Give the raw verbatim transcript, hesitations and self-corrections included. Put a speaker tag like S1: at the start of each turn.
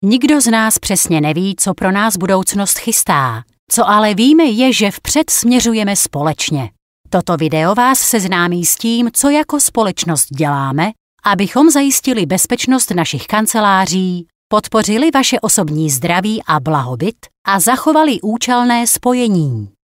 S1: Nikdo z nás přesně neví, co pro nás budoucnost chystá. Co ale víme je, že vpřed směřujeme společně. Toto video vás seznámí s tím, co jako společnost děláme, abychom zajistili bezpečnost našich kanceláří, podpořili vaše osobní zdraví a blahobyt a zachovali účelné spojení.